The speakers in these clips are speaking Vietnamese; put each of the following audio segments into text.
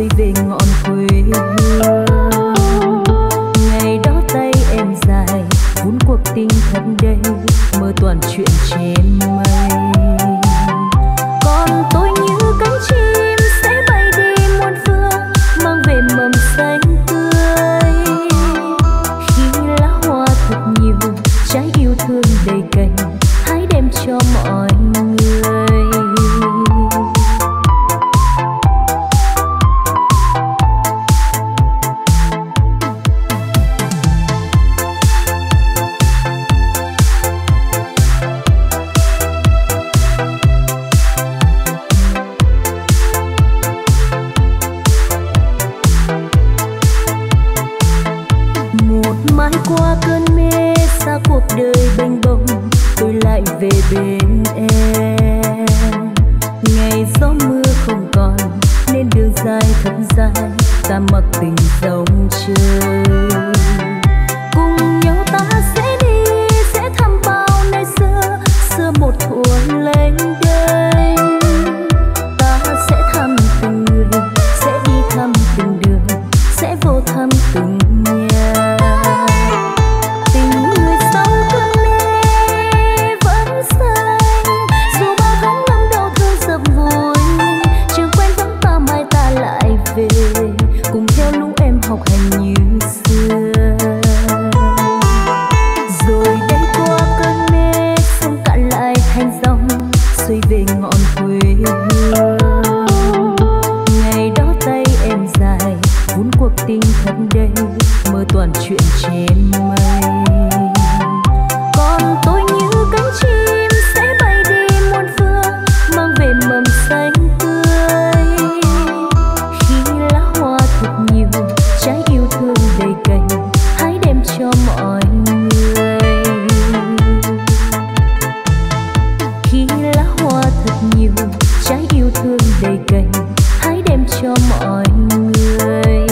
xuôi về ngọn quê hương. Ngày đó tay em dài vun cuộc tình thật đây, mơ toàn chuyện trên mây. Còn tôi như cánh chim sẽ bay đi muôn phương, mang về mầm xanh tươi. Khi lá hoa thật nhiều, trái yêu thương đầy cành, hãy đem cho mọi người. Mãi qua cơn mê xa cuộc đời bênh bông, tôi lại về bên em. Ngày gió mưa không còn nên đường dài thật dài, ta mặc tình dòng chơi. Cùng nhau ta sẽ đi, sẽ thăm bao nơi xưa, xưa một thuở lênh đênh. Ta sẽ thăm từng người, sẽ đi thăm từng đường, sẽ vô thăm từng nhà. Cùng theo lũ em học hành như xưa. Rồi đây qua cơn mê sông cạn lại thành dòng, xuôi về ngọn quê hương. Ngày đó tay em dài vun cuộc tình thật đây, mơ toàn chuyện trên mây. Còn tôi như cánh chim sẽ bay đi muôn phương, mang về mầm xanh tươi. Khi lá hoa thật nhiều, trái yêu thương đầy cành, hãy đem cho mọi người. Khi lá hoa thật nhiều, trái yêu thương đầy cành, hãy đem cho mọi người.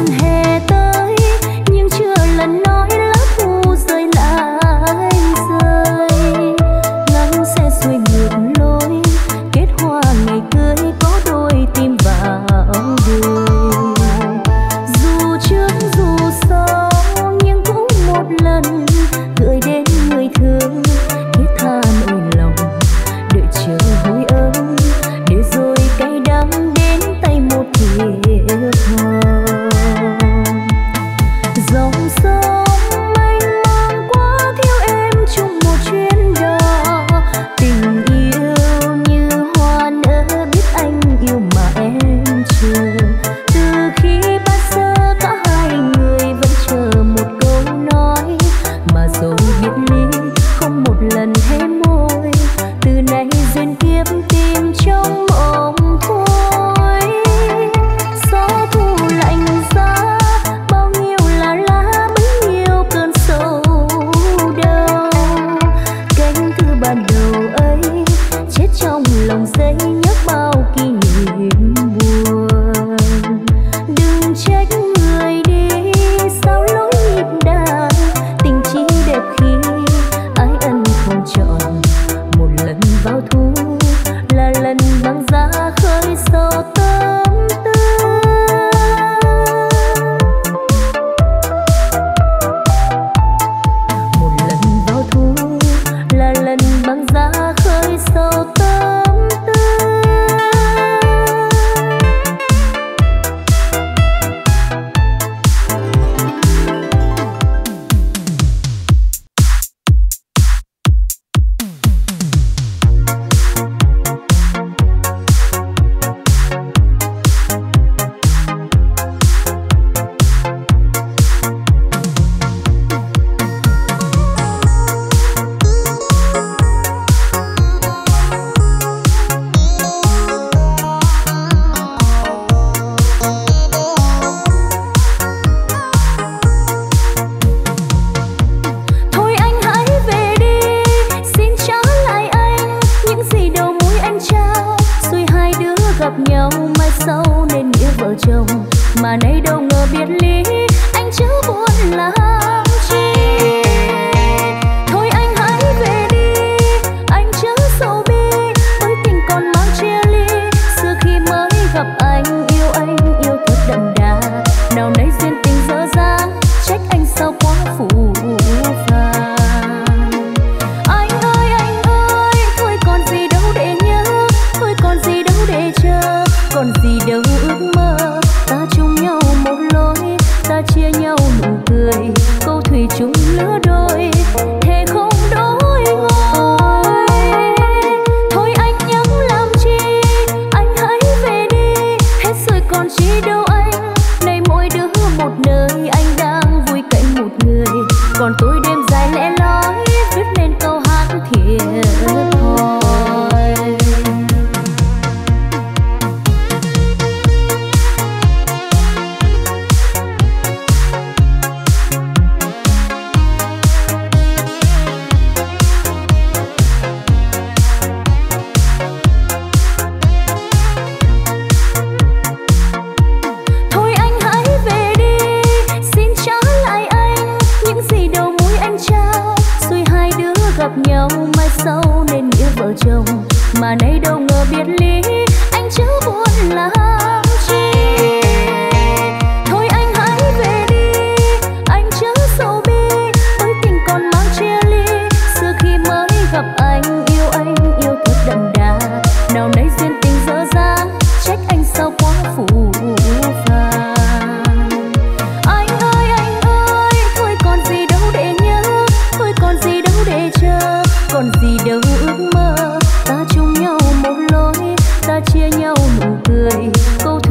hè tới nhưng chưa lần nói lá thu rơi lại rơi. Ngắn sẽ xuôi ngược lối kết hoa ngày cưới có đôi tim vào đời. Dù trước dù sau nhưng cũng một lần gửi đến người thương thiết tha nỗi lòng đợi chờ hồi ấm để rồi cay đắng đến tay một thiệp hồng. Dòng sông mênh mang qua thiếu em chung một chuyến đò, tình yêu như hoa nở biết anh yêu mà em chờ. Từ khi ban sơ cả hai người vẫn chờ một câu nói mà rồi biệt ly không một lần hé môi. Từ nay duyên kiếp tìm trong mộng thôi. Gió thu lạnh giá bao nhiêu là lá bấy nhiêu cơn sầu đau. Cánh thư ban đầu ấy chết trong lòng giấy nhắc bao kỷ niệm buồn. Đừng trách người đi sao lối nhịp đàn, tình chỉ đẹp khi ái ân không chọn. Một lần vào thu là lần băng giá khơi sâu tâm tư. Một lần vào thu là lần băng giá khơi sâu tâm tư. Thôi anh hãy về đi, xin trả lại anh những gì đầu môi anh trao. Rồi hai đứa gặp nhau mai sau nên nghĩa vợ chồng, mà nay đâu ngờ biệt ly anh chớ buồn làm chi. Thôi anh hãy về đi, anh chớ sầu bi, với tình còn mang chia ly. Xưa khi mới gặp anh yêu thật đậm đà, nào nay duyên tình dở dang trách anh sao quá phũ phàng. Anh ơi, thôi còn gì đâu để nhớ, thôi còn gì đâu để chờ, còn gì đâu ước mơ. Ta chung nhau một lối, ta chia nhau nụ cười, câu thủy chung lứa đôi, thề không đổi ngôi. Thôi anh nhớ làm chi, anh hãy về đi, hết rồi còn chi đâu anh. Nay mỗi đứa một nơi, anh đang vui cạnh một người, còn tôi đêm dài lẻ loi viết nên câu hát thiệt thòi. Thôi anh hãy về đi, xin trả lại anh những gì đầu môi anh trao. Rồi hai đứa gặp nhau mai sau nên nghĩa vợ chồng, mà nay đâu ngờ biệt ly anh chớ buồn làm chi. Thôi anh hãy về đi, anh chớ sầu bi, với tình còn mang chia ly. Xưa khi mới gặp anh yêu thật đậm đà, nào nay duyên tình dở dang trách anh sao quá phũ phàng. Anh ơi, thôi còn gì đâu để nhớ, thôi còn gì đâu để chờ, còn gì đâu ước mơ. Ta chung nhau một lối, ta chia nhau nụ cười, câu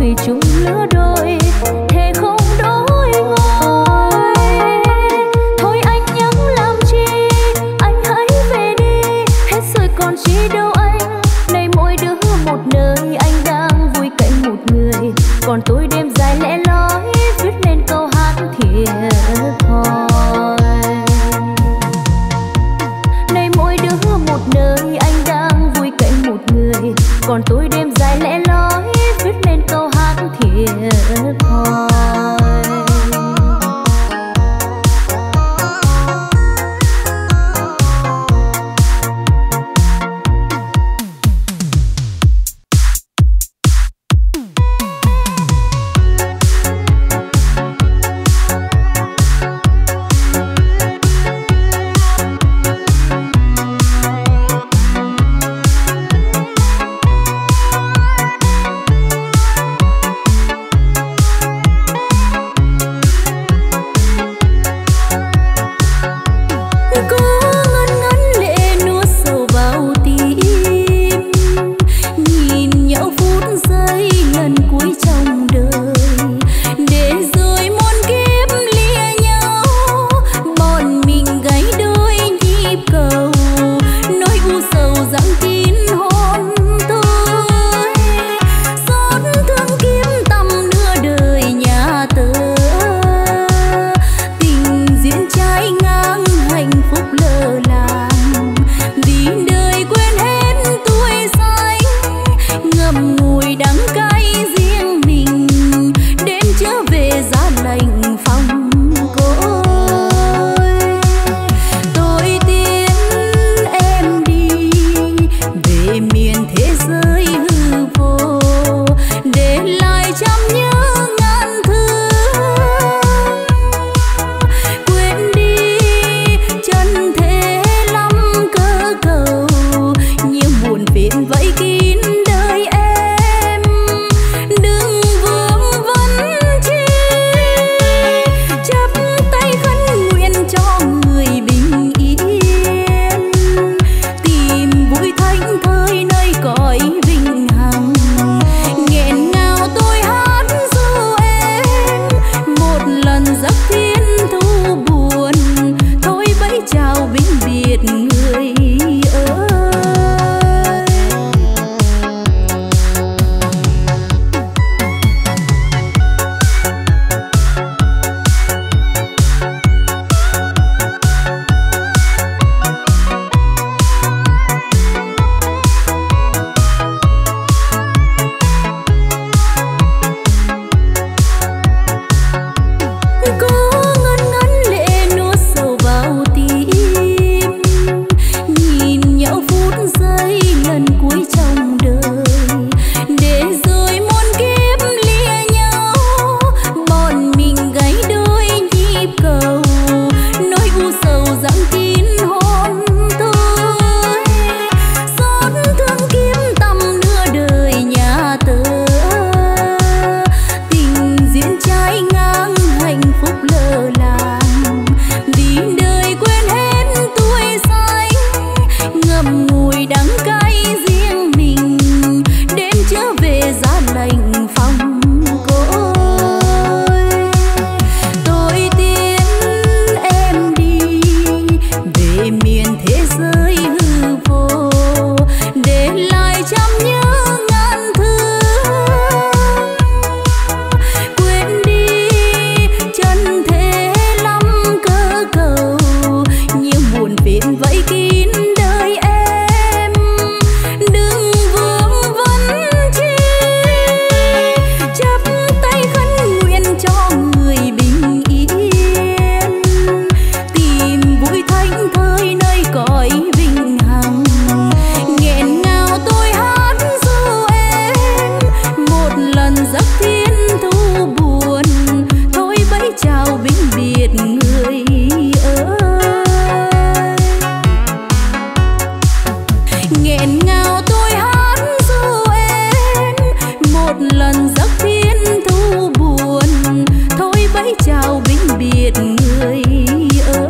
sao vĩnh biệt người ơi.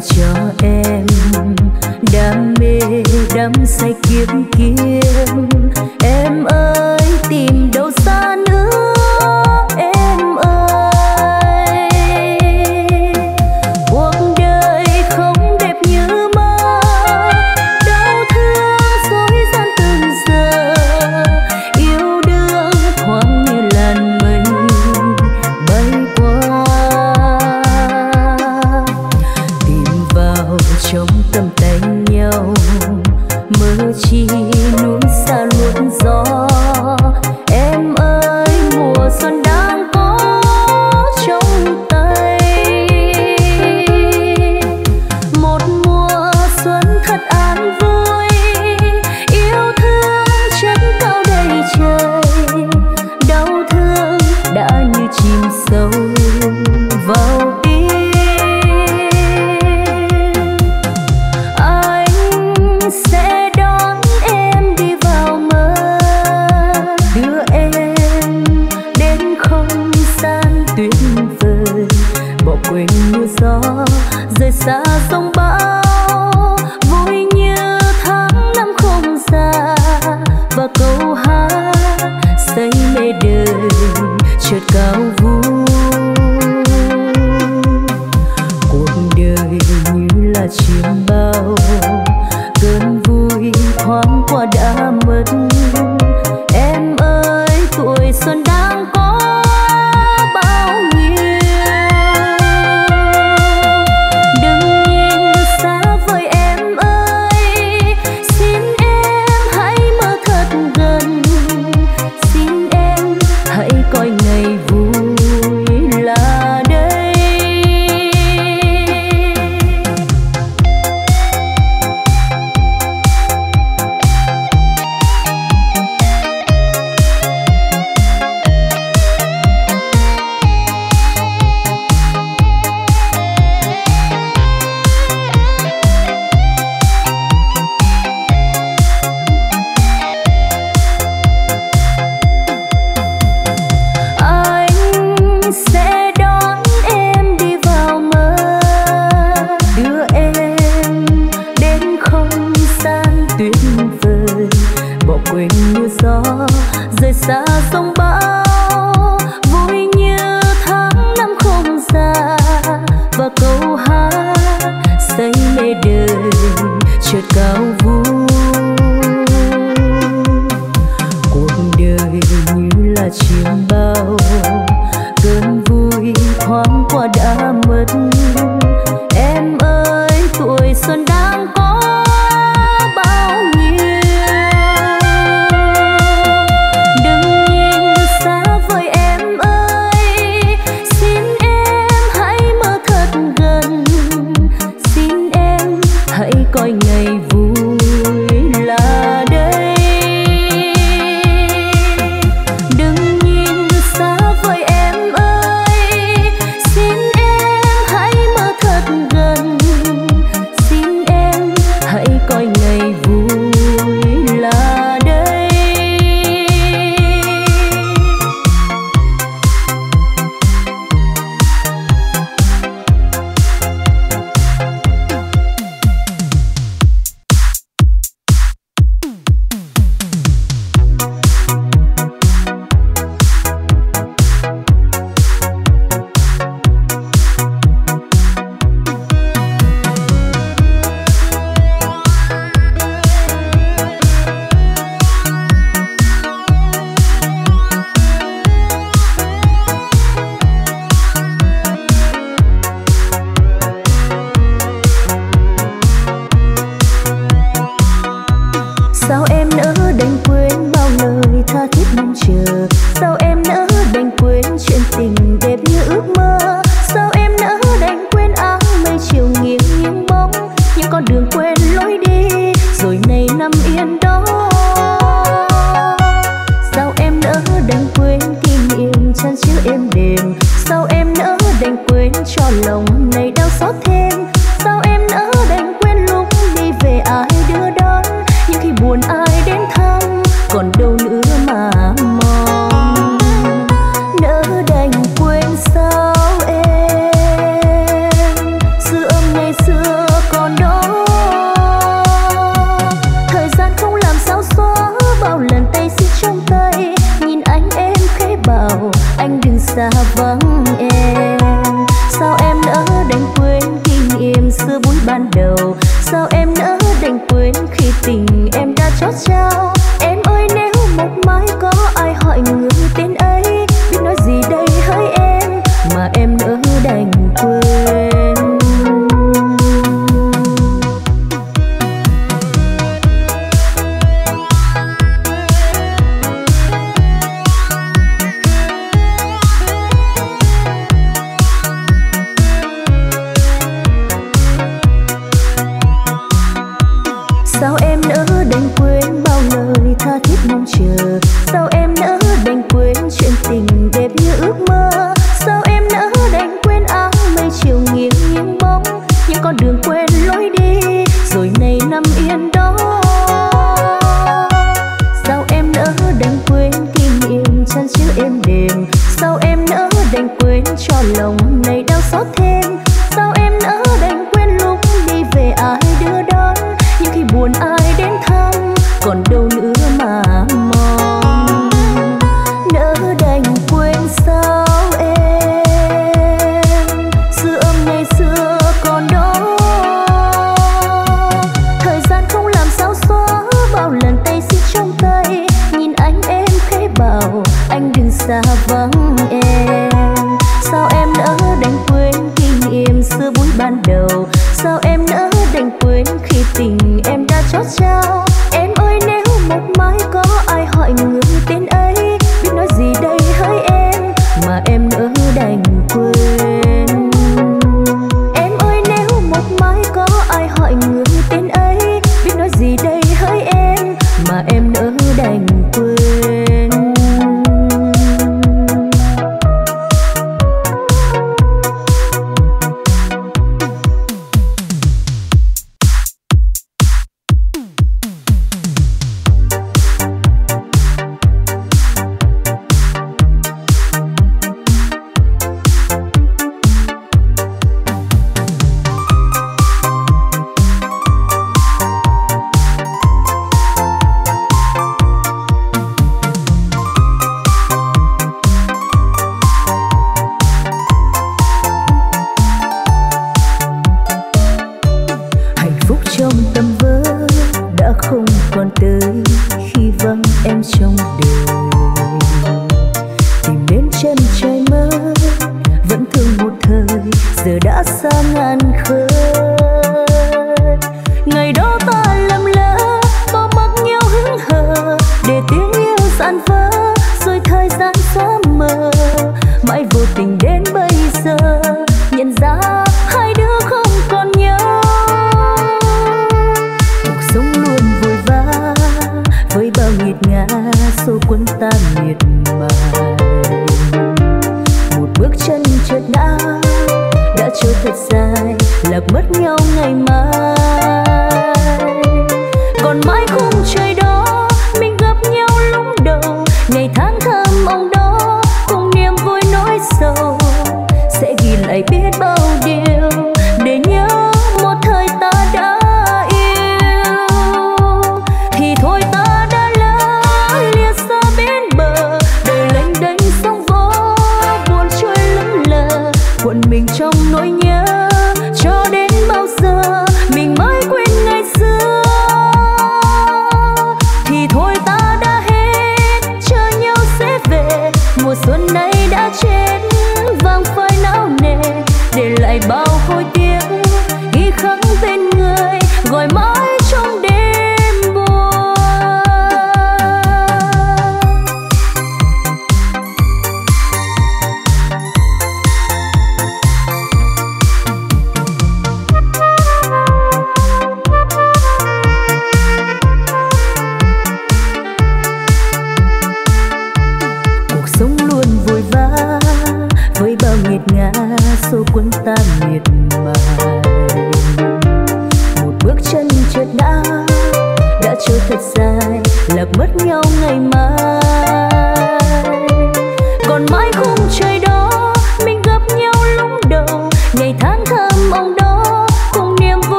cho em đam mê đắm say kiếm kiếm. Em ơi tìm đâu xa nữa em ơi, cuộc đời không đẹp như mơ, đau thương dối gian từng giờ, yêu đương thoáng như làn mây bay qua, tìm vào trong tầm tay nhau, mơ chi núi xa luộn gió. Em ơi mùa xuân đang có trong tay, một mùa xuân thật an vui, yêu thương chất cao đầy trời, đau thương đã như chìm sâu vào tim. Anh sẽ đón em đi vào mơ, đưa em đến không gian tuyệt vời, bỏ quên mưa gió rời xa sông bão, vui như tháng năm không già, và câu hát say mê đời chợt cao vu. Cuộc đời như là chiêm bao, cơn vui thoáng qua đã mất. Em ơi tuổi xuân đang có bao nhiêu, đừng nhìn xa vời em ơi, xin em hãy mơ thật gần, xin em hãy coi ngày vui là đây. Anh sẽ đón em đi vào mơ, đưa em đến không gian tuyệt vời, bỏ quên mưa gió rời xa sông bão, vui như tháng năm không già, và câu hát say mê đời chợt cao vu. Cuộc đời như là chiêm bao, cơn vui thoáng qua đã mất. Em ơi tuổi xuân đang có bao nhiêu, đừng nhìn xa vời em ơi, xin em hãy mơ thật gần, xin em hãy coi ngày vui là đây. Đừng nhìn xa vời em ơi, xin em xa vắng em. Sao em nỡ đành quên kỷ niệm xưa buổi ban đầu? Sao em nỡ đành quên khi tình em đã chót trao? Em ơi nếu một mai có ai hỏi người tên ấy, biết nói gì đây hỡi em mà em nỡ đành quên. Sao em nỡ đành quên bao lời tha thiết mong chờ? Sao em nỡ đành quên chuyện tình đẹp như ước mơ? Sao em nỡ đành quên áng mây chiều nghiêng nghiêng bóng những con đường quên lối đi rồi nay nằm yên đó? Sao em nỡ đành quên kỷ niệm chan chứa êm đềm? Sao em nỡ đành quên cho lòng này đau xót thêm? Sao em nỡ đành quên lúc đi về ai đưa đón? Nhưng khi buồn ai đến thăm còn đâu nữa mà mong. Nỡ đành quên sao em? Dư âm ngày xưa còn đó, thời gian không làm sao xóa bao lần tay xiết trong tay. Nhìn anh em khẽ bảo anh đừng xa vắng em. Sao em nỡ đành quên kỷ niệm xưa buổi ban đầu? Sao em nỡ đành quên khi tình em đã chót trao? Em ơi nếu một mai có ai hỏi người tên ấy, biết nói gì đây hỡi em mà em nỡ đành quên. Em ơi nếu một mai có ai hỏi người tên ấy, biết nói gì đây hỡi em mà em nỡ đành quên.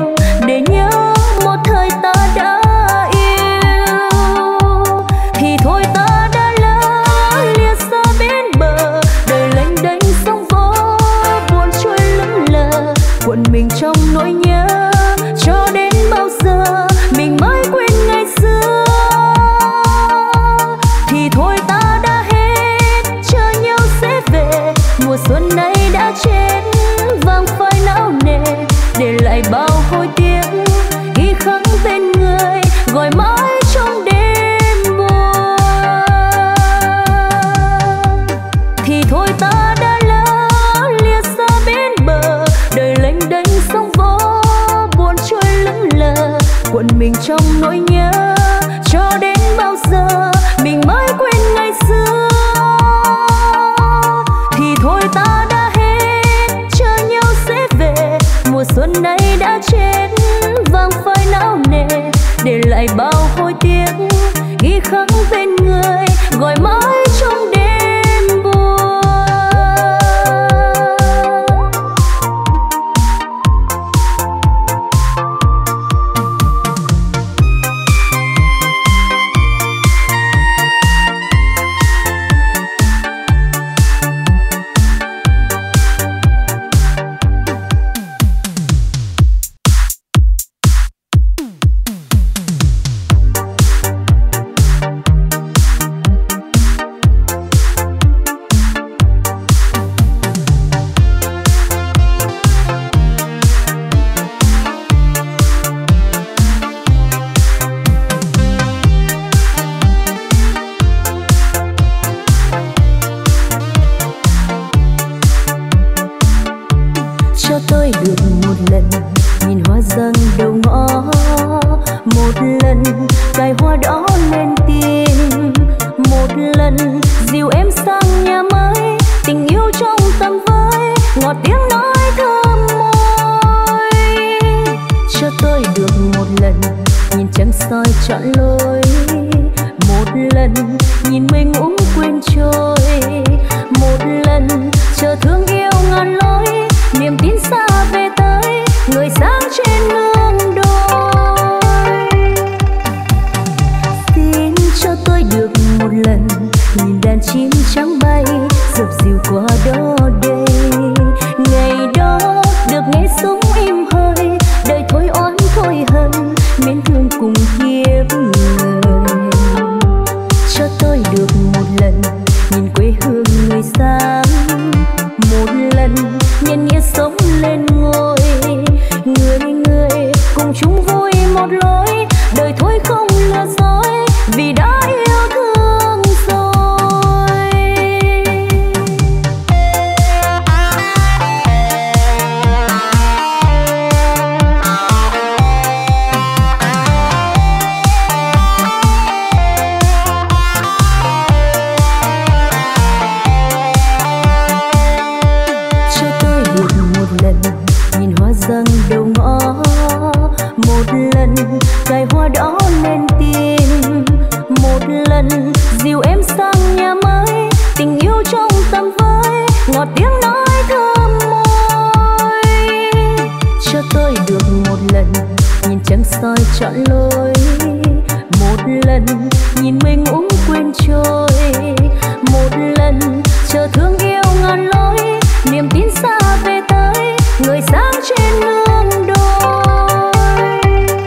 Thì thôi ghi khắc bên người gọi mãi trong đêm buồn. Cho tôi được một lần nhìn hoa răng đầu ngõ, một lần cài hoa đỏ lên tim, một lần dìu em sang nhà mới, tình yêu trong tầm với ngọt tiếng nói thơm môi. Cho tôi được một lần nhìn trăng soi trọn lối, một lần nhìn mây ngủ quên trôi, một lần chờ thương yêu ngàn lối, niềm tin xa về tới người sáng trên nương đôi. Xin cho tôi được một lần nhìn đàn chim trắng bay dập dìu qua đó đây, ngày đó được nghe súng im hơi, đời thôi oán thôi hận mến thương cùng kiếp người. Cho tôi được một lần nhìn quê hương người sáng, một lần nhân nghĩa sống lên ngôi, người người cùng chung vui một lối, đời thôi không lừa dối vì đã yêu thương rồi. Cho tôi được một lần nhìn hoa răng đầu ngõ, một lần cài hoa đỏ lên tim, một lần dìu em sang nhà mới, tình yêu trong tầm với ngọt tiếng nói thơm môi. Cho tôi được một lần nhìn trăng soi trọn lối, một lần nhìn mây ngủ quên trôi, một lần chờ thương yêu ngàn lối, niềm tin xa về tới người sáng trên nương đôi.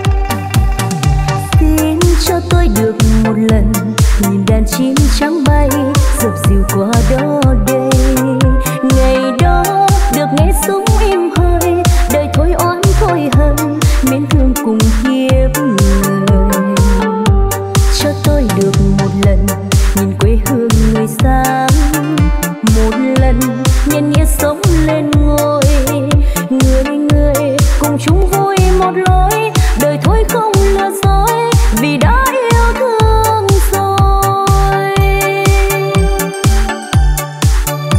Xin cho tôi được một lần nhìn đàn chim trắng bay dập dìu qua đó đây, ngày đó được nghe súng im hơi, đời thôi oán thôi hận mến thương cùng kiếp người. Cho tôi được một lần nhìn quê hương người sáng, một lần nhân nghĩa sống lên ngôi, người người cùng chung vui một lối, đời thôi không lừa dối vì đã yêu thương rồi.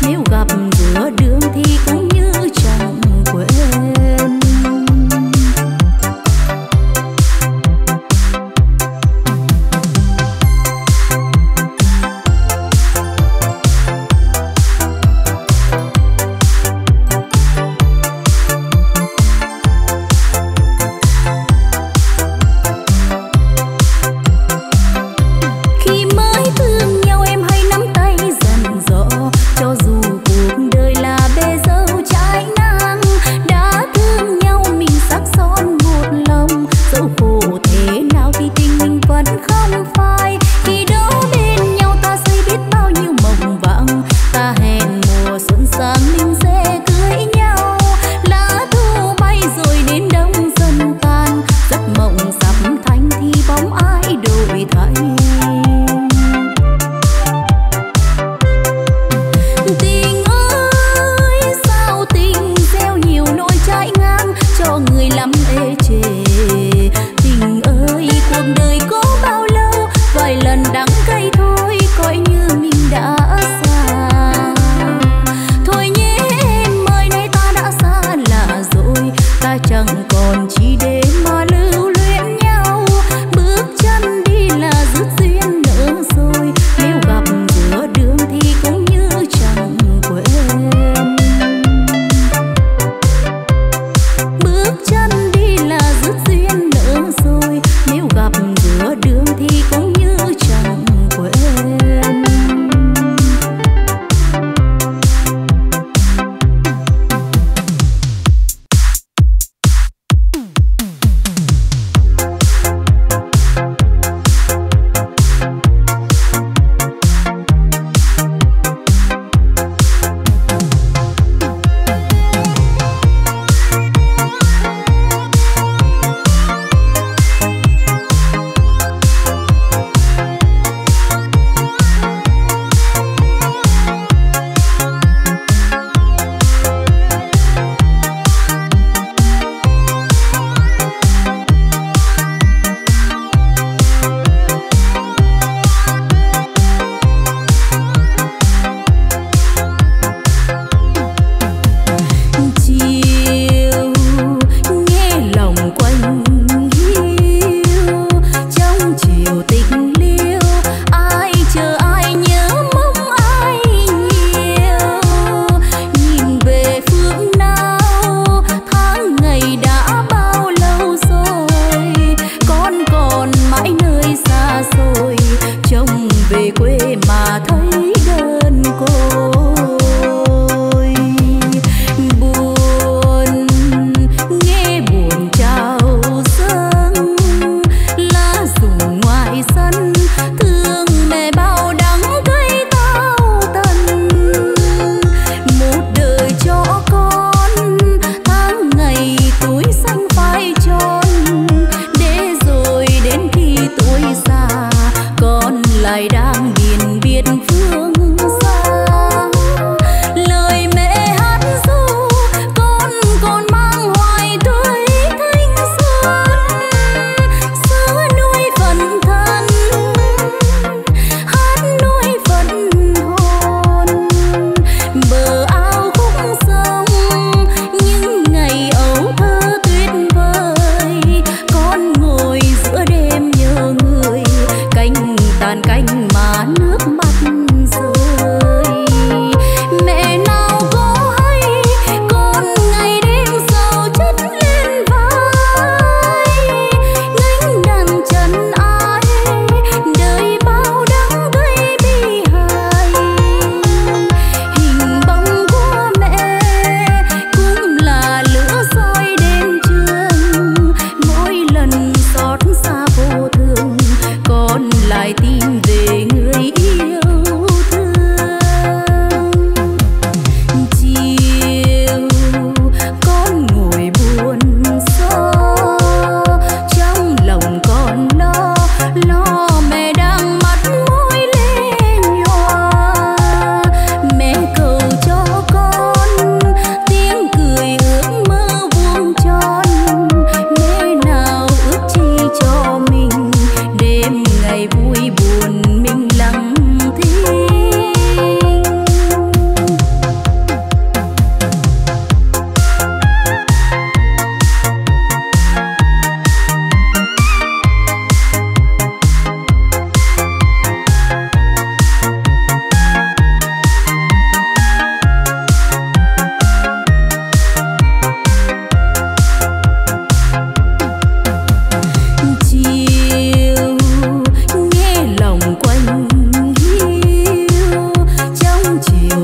nếu gặp giữa đường thì cũng như chẳng quên. Khi mới thương nhau em hay nắm tay dần dò, cho dù cuộc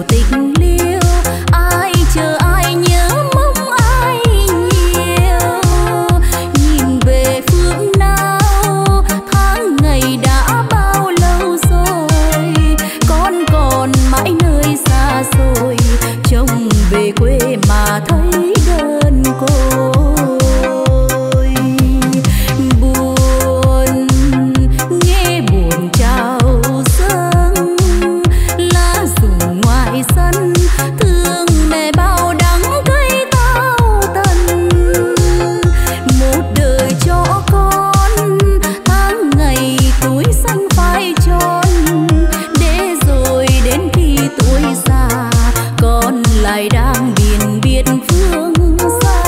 tình liêu, ai chờ ai nhớ mong ai nhiều. Nhìn về phương nào tháng ngày đã bao lâu rồi, con còn mãi nơi xa xôi, trông về quê mà thấy đơn côi. Buồn nghe buồn trao dâng, lá rụng ngoài sân thương mẹ bao đắng cay tao tần. Một đời cho con tháng ngày tuổi xanh phai tròn, để rồi đến khi tuổi già con lại đang biển biệt phương xa.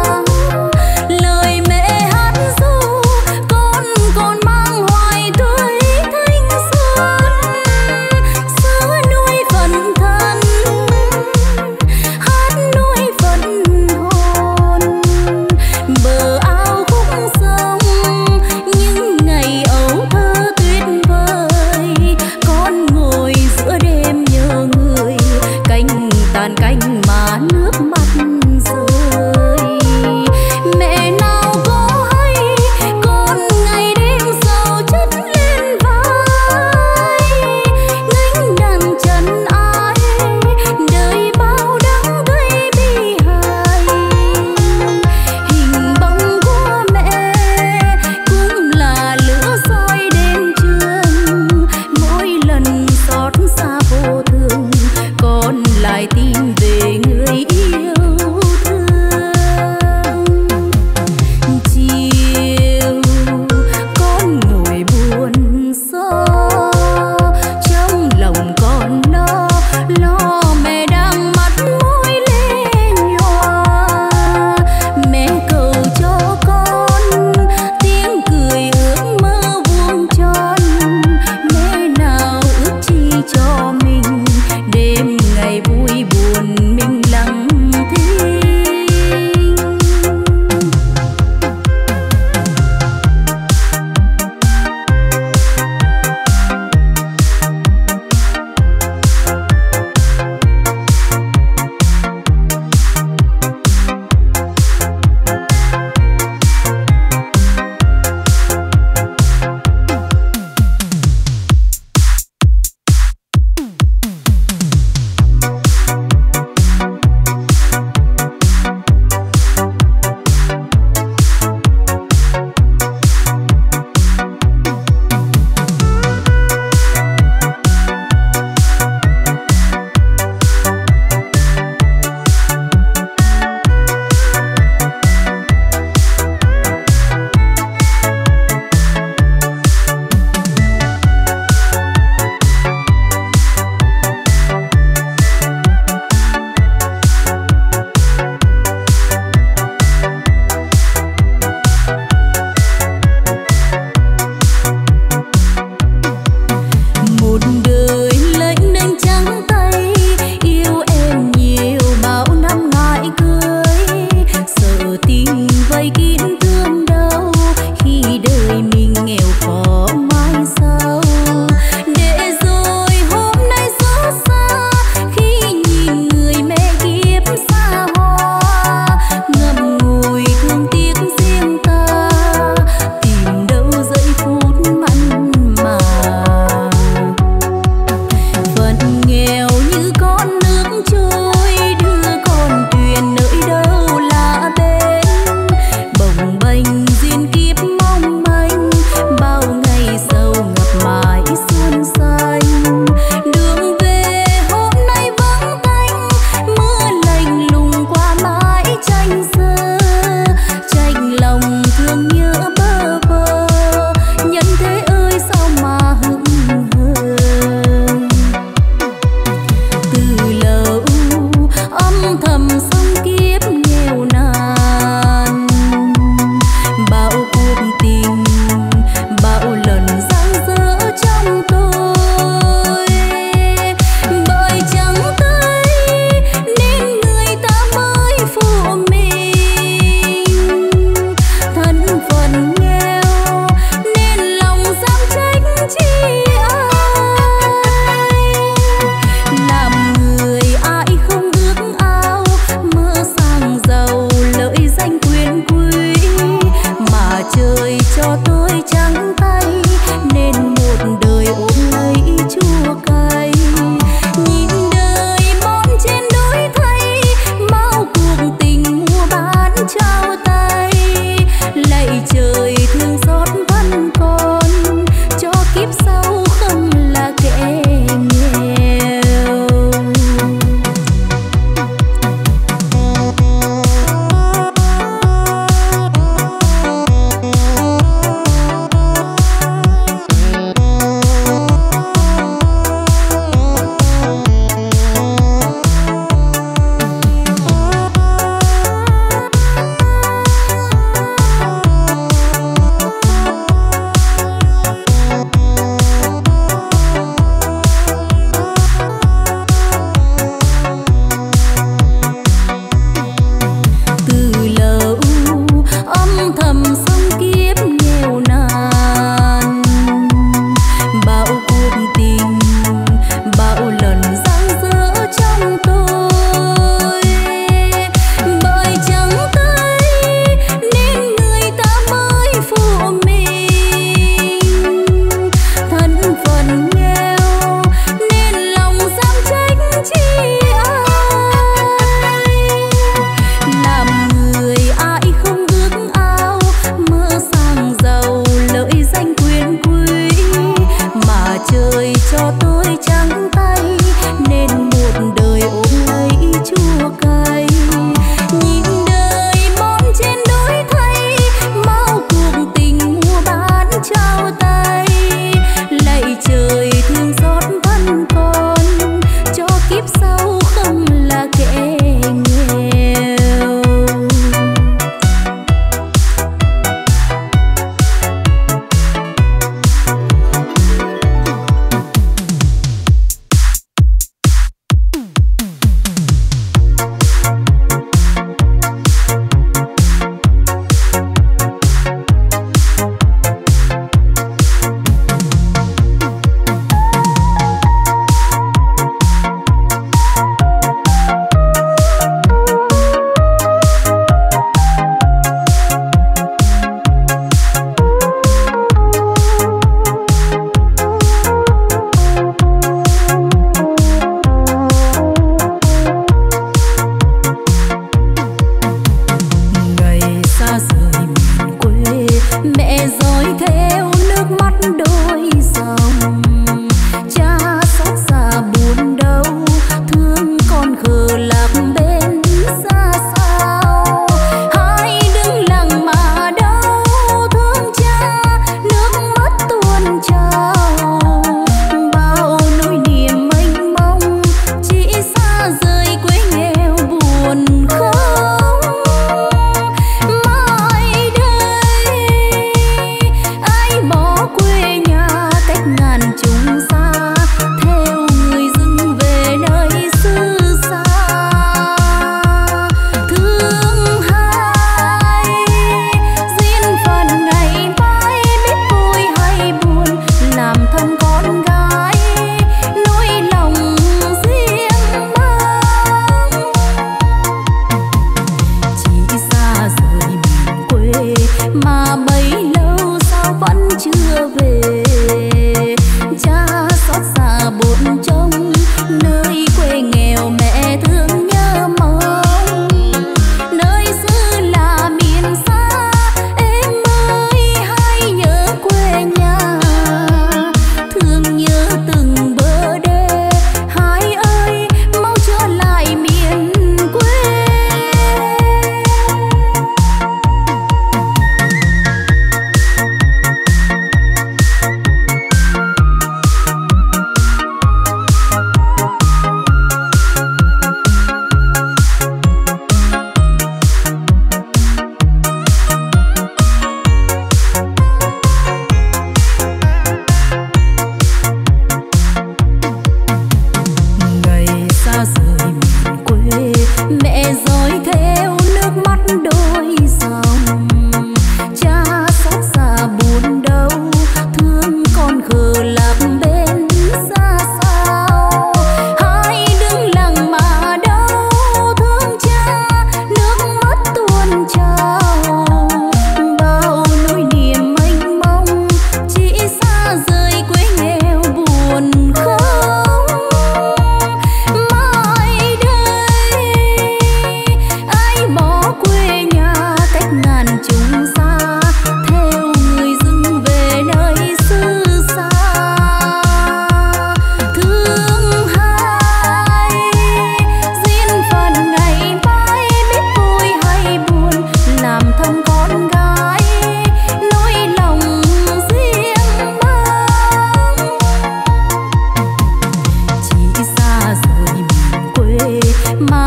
Lời mẹ hát ru con còn mang hoài tươi thanh xuân, sữa nuôi phận thân, hát nuôi phận hồn. Bờ ao khúc sông những ngày ấu thơ tuyệt vời, con ngồi giữa đêm nhớ người, canh tàn canh mà nước mắt rơi. Mẹ nào có hay con ngày đêm sầu chất lên vai, gánh đàn trần ai đời bao đắng cay bi hài. Hình bóng của mẹ cũng là lửa soi đêm trường, mỗi lần xót xa vô thường con lại tìm về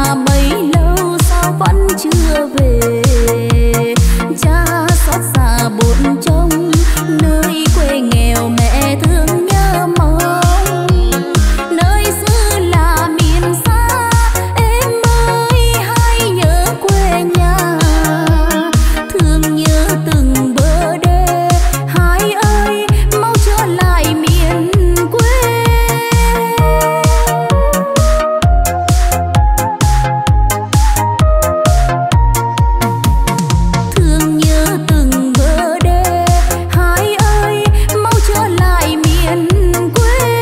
mà mấy lâu sao vẫn chưa về. Cha xót xa bộn trông nơi quê nghèo mẹ thương nhớ mong. Nơi xưa là miền xa em ơi hãy nhớ quê nhà. Thương nhớ từng bờ đê hai ơi mau trở lại miền quê. Thương nhớ từng bờ đê hai ơi mau trở lại miền quê.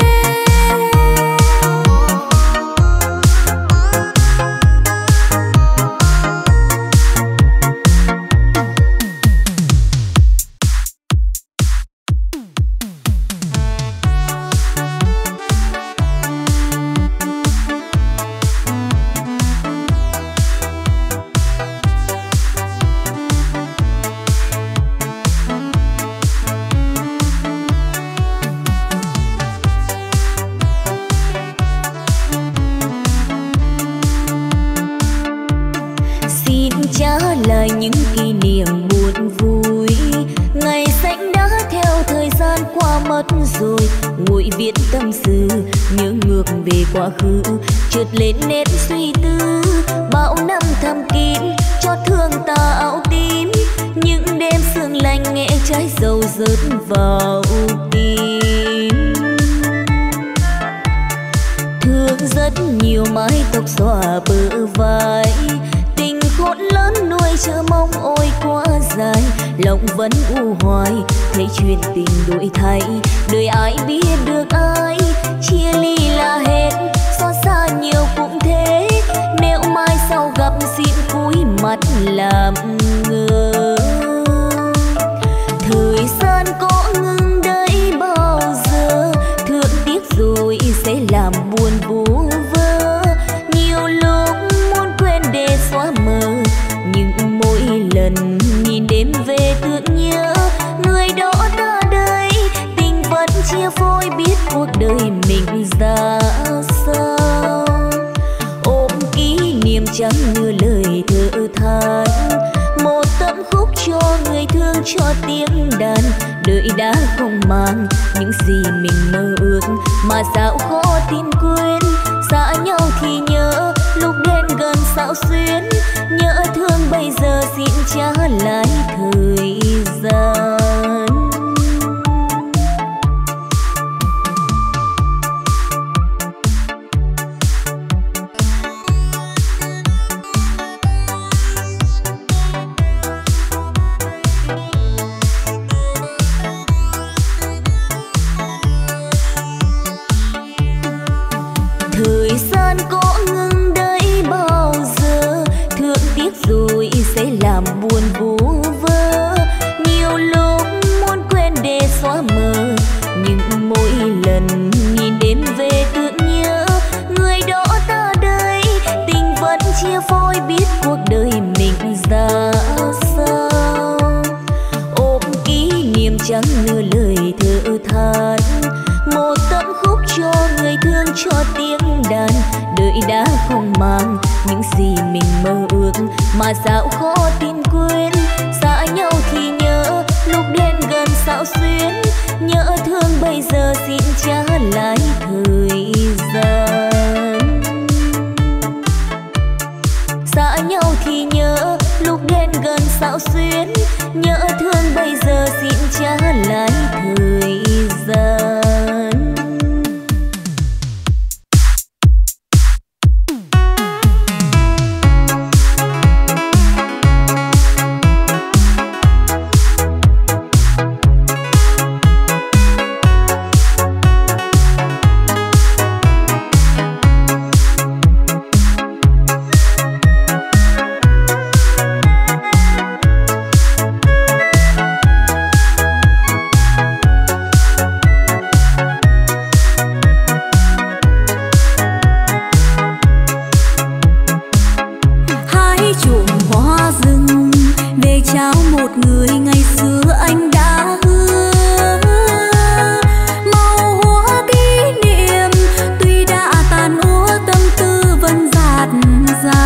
Xin trả lại những kỷ niệm buồn vui. Ngày xanh đã theo thời gian qua mất rồi. Nguội viết tâm sự nhớ ngược về quá khứ. Chợt lên nét suy tư bao năm thầm kín cho thương ta áo tím. Những đêm sương lạnh nghe trái dầu rớt vào tim. Thương rất nhiều mái tóc xõa bờ vai. Tình khôn lớn nuôi chờ mong ôi quá dài. Lòng vẫn u hoài thấy chuyện tình đổi thay. Đời ai biết được ai chia ly là hết. Xót xa nhiều cũng thế. Nếu mai sau gặp xin cúi mặt làm ngơ. Thời gian có ngừng đây bao giờ. Thương tiếc rồi sẽ làm buồn vô vơ. Nhiều lúc muốn quên để xóa mờ. Nhưng mỗi lần nhìn đêm về tưởng nhớ. Người đó ta đây tình vẫn chia phôi. Biết cuộc đời mình ra sao. Ôm kỷ niệm chẳng như lời thở than. Một tâm khúc cho người thương cho tiếng đàn. Đời đã không mang những gì mình mơ ước. Mà sao khó tin quên. Xa nhau thì nhớ lúc đến gần sao xuyến. Nhớ thương bây giờ xin trả lại thời gian. Thời gian có ngừng đây bao giờ. Thương tiếc rồi sẽ làm buồn vô vơ. Nhiều lúc muốn quên để xóa mờ. Nhưng mỗi lần nhìn đến về tưởng nhớ. Người đó ta đây tình vẫn chia phôi. Biết cuộc đời mình ra sao. Ôm kỷ niệm chẳng như lời thở than. Một tâm khúc cho người thương cho tiếng đàn. Đời đã không mang những gì mình mơ ước. Mà sao khó tin quên. Xa nhau thì nhớ lúc đến gần sao xuyến. Nhớ thương bây giờ xin trả lại thời gian. Xa nhau thì nhớ lúc đến gần sao xuyến. Nhớ thương bây giờ xin trả lại thời gian. dạt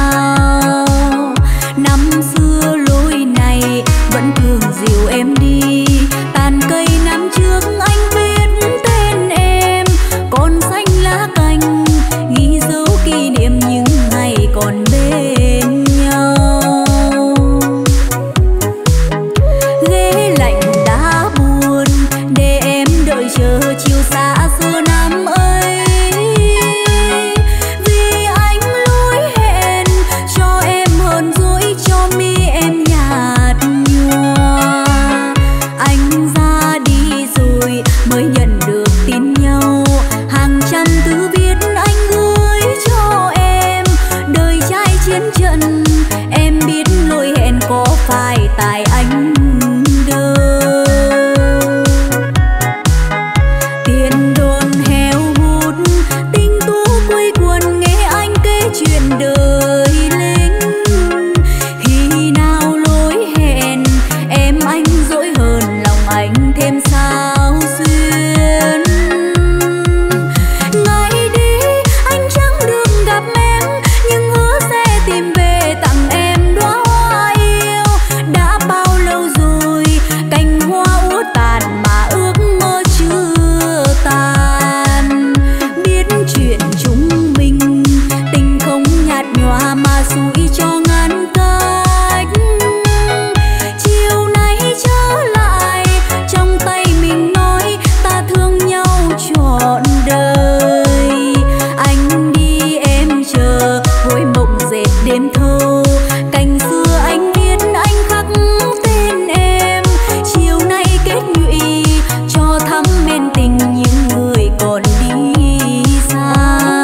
xui cho ngăn cách. Chiều nay trở lại trong tay mình nói ta thương nhau trọn đời. Anh đi em chờ gối mộng dệt đêm thâu, cành xưa anh viết anh khắc tên em. Chiều nay kết nhụy cho thắm men tình những người còn đi xa.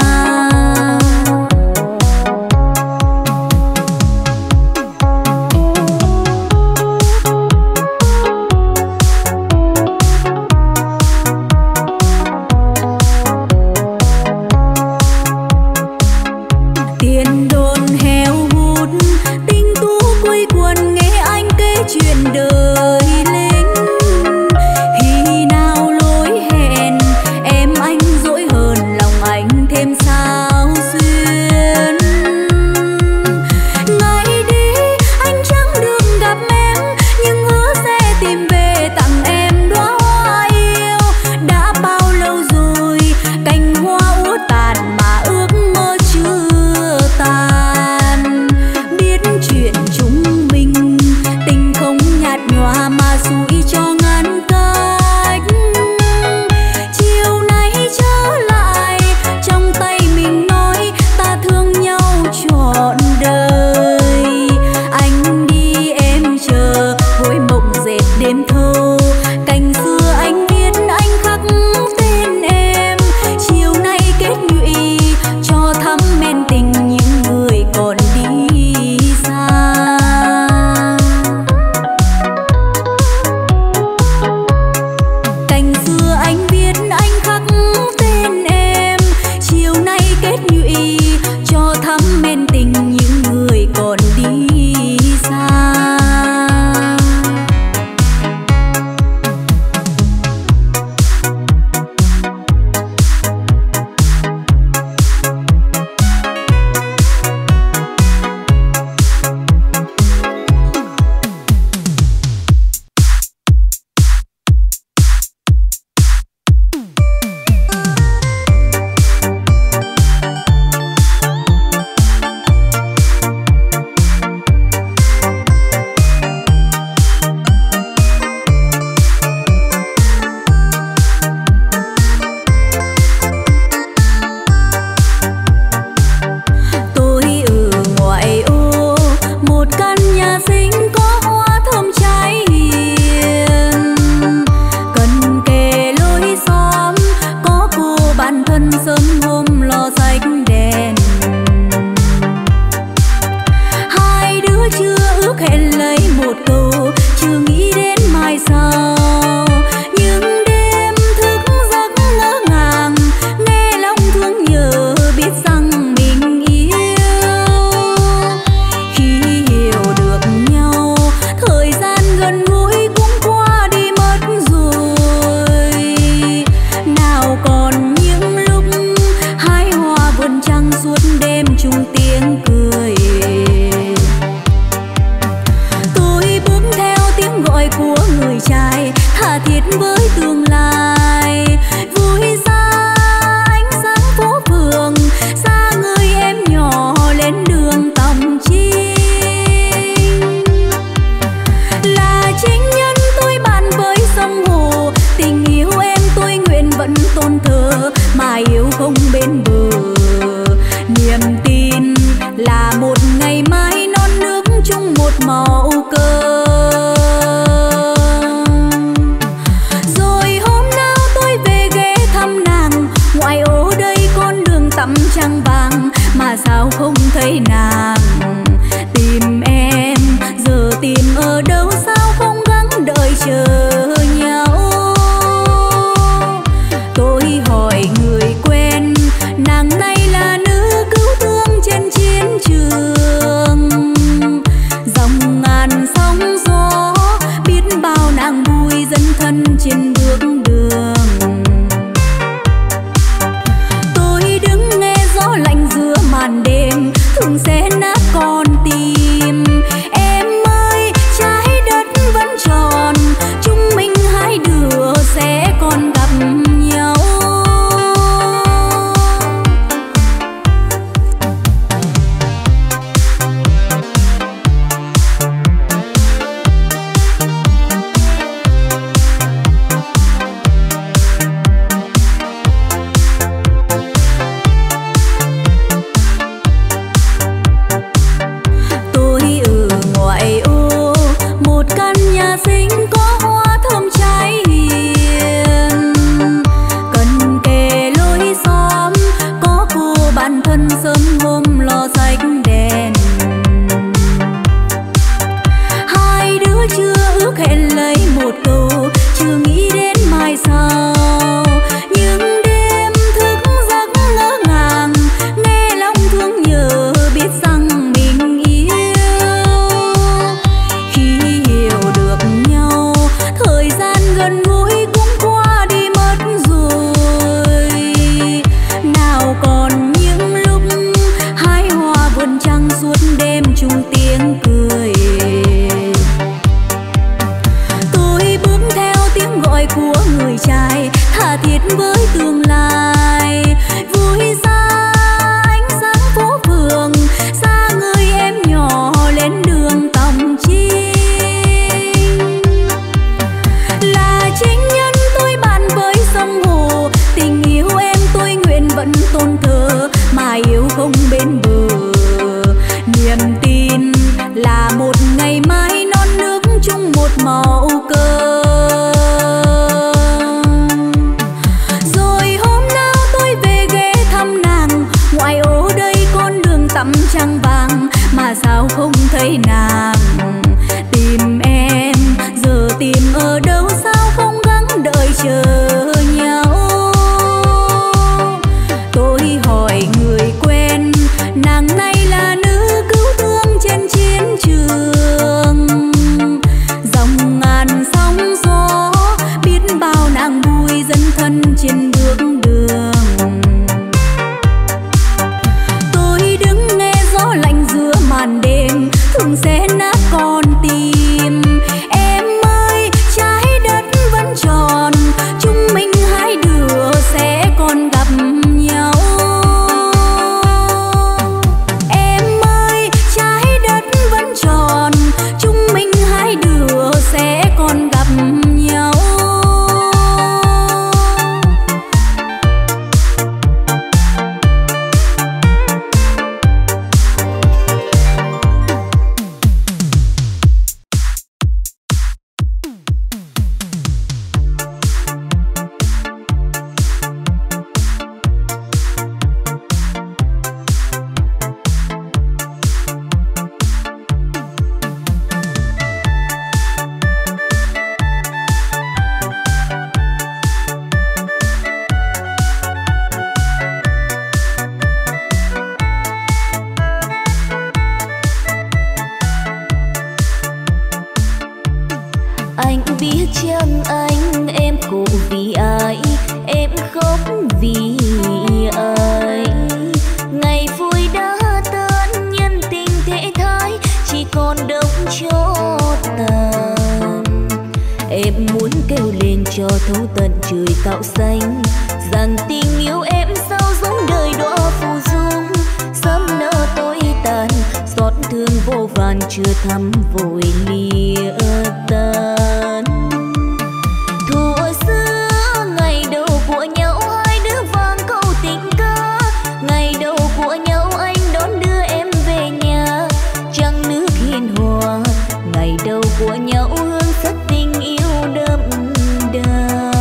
Tiền đồn heo hút tình tú quây quần nghe anh kể chuyện đời lính. Khi nào lối hẹn em anh dỗi hơn lòng anh thêm sao duyên. Ngày đi anh chẳng được gặp em nhưng hứa sẽ tìm về tặng em đóa hoa yêu. Đã bao lâu rồi cành hoa úa tàn mà ước mơ chưa tàn. Biết chuyện chúng mình tình không nhạt nhòa mà xui cho ngăn cách. Chiều nay trở lại trong tay mình nói ta thương nhau trọn đời. Anh đi em chờ gối mộng dệt đêm thâu, cành xưa anh viết anh khắc tên em. Chiều nay kết nhụy cho thắm men tình những người còn đi xa. Cành xưa anh viết anh khắc tên em. Chiều nay kết nhụy cho thắm men tình những người còn đi xa. Tôi ở ngoại ô một căn nhà xinh có hoa thơm trái hiền. Cần kề lối xóm có cô bạn thân sớm hôm lo rách đèn. Hai đứa chưa ước hẹn lấy một câu, chưa nghĩ đến mai sau. Nhưng đêm thức giấc ngỡ ngàng nghe lòng thương nhớ biết rằng mình yêu. Khi hiểu được nhau thời gian gần gũi cũng qua đi mất rồi. Nào còn những lúc hái hoa vườn trăng suốt đêm chung tiếng cười. Tôi bước theo tiếng gọi của người trai tha thiết với tương lai. Vui xa ánh sáng phố phường, xa người em nhỏ lên đường tòng chinh. Là chính nhân tôi bạn với sông hồ, tình yêu em tôi nguyện vẫn tôn thờ mà yêu không bên bờ. Niềm tin là một ngày mai non nước chung một màu cờ. Rồi hôm nào tôi về ghé thăm nàng, ngoại ô đây con đường tắm trăng vàng mà sao không thấy nàng. Tìm em giờ tìm ở đâu sao không gắng đợi chờ nhau. Tôi hỏi người quen nàng này là nữ cứu thương trên chiến trường. Dòng ngàn sóng gió biết bao nàng vui dấn thân trên bước đường. Tôi đứng nghe gió lạnh giữa màn đêm thường xé nát trăng vàng mà sao không thấy nàng. Tìm em giờ tìm ở đâu, sao không gắng đợi chờ nhau. Tôi hỏi người quen, nàng này là nữ cứu thương trên chiến trường. Dòng ngàn sóng gió biết bao nàng vui dấn thân trên bước đường. Tôi đứng nghe gió lạnh giữa màn đêm thường xé nát con tim. Em ơi trái đất vẫn tròn, chúng mình hai đứa sẽ còn gặp nhau. Em ơi trái đất vẫn tròn, chúng mình hai đứa sẽ còn gặp nhau. Anh biết chăng anh em khổ vì ai, em khóc vì ai. Ngày vui đã tan, nhân tình thế thái chỉ còn đông cho tàn. Em muốn kêu lên cho thấu tận trời tạo xanh, rằng tình yêu em sao giống đời đóa phù dung. Sớm nỡ tối tàn, xót thương vô vàn chưa thắm vội lìa tan. Thuở xưa ngày đầu của nhau hai đứa vang câu tình ca. Ngày đầu của nhau anh đón đưa em về nhà, trăng nước hiền hòa. Ngày đầu của nhau hương sắc tình yêu đậm đà.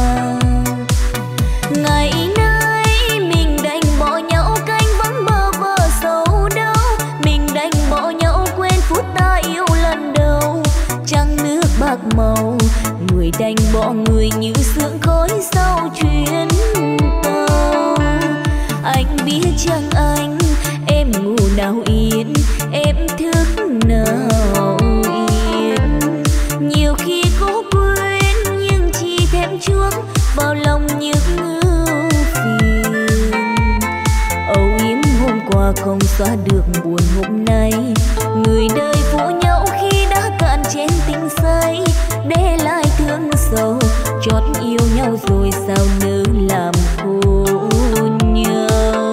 Ngày nay mình đành bỏ nhau cánh vắng bơ vơ sầu đau. Mình đành bỏ nhau quên phút ta yêu lần đầu. Trăng nước bạc màu, người đành bỏ người như sương khói sau chuyến tàu. Anh biết chăng anh, em ngủ nào yên, em thức nào yên. Nhiều khi cố quên nhưng chỉ thêm chuốc vào lòng những ưu phiền. Âu yếm hôm qua không xóa được buồn hôm nay. Người đời phụ nhau khi đã cạn chén tình say, để lại thương sầu chót yêu nhau rồi sao nỡ làm khổ nhau.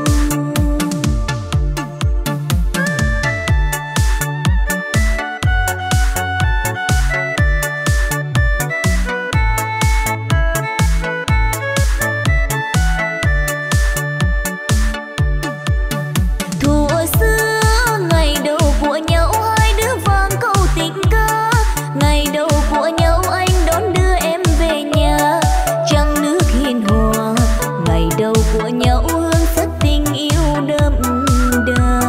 Thuở xưa ngày đầu của nhau hai đứa vang câu tình ca. Ngày đầu của nhau anh đón đưa em về nhà, trăng nước hiền hòa. Ngày đầu của nhau hương sắc tình yêu đậm đà.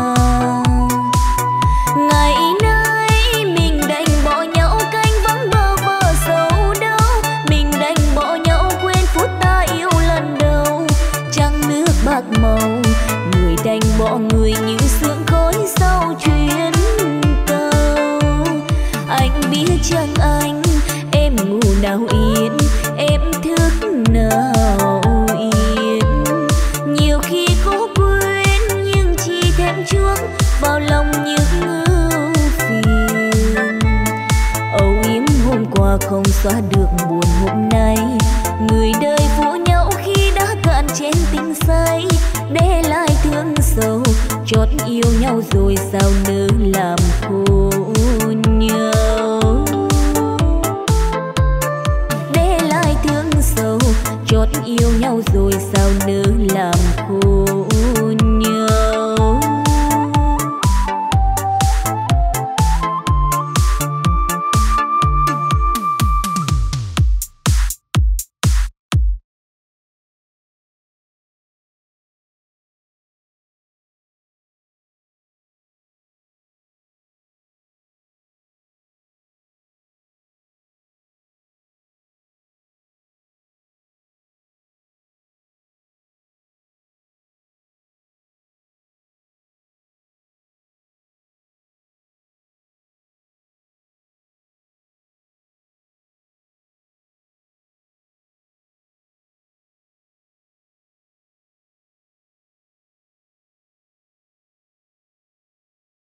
Ngày nay mình đành bỏ nhau cánh vắng bơ vơ sầu đau. Mình đành bỏ nhau quên phút ta yêu lần đầu. Trăng nước bạc màu, người đành bỏ người như sương khói sau chuyến tàu. Anh biết chăng anh, em ngủ nào yên, em thức nào yên. Nhiều khi cố quên nhưng chỉ thêm chuốc vào lòng những ưu phiền. Âu yếm hôm qua không xóa được buồn hôm nay. Người đời phụ nhau khi đã cạn chén tình say, để lại thương sầu chót yêu nhau rồi sao nỡ làm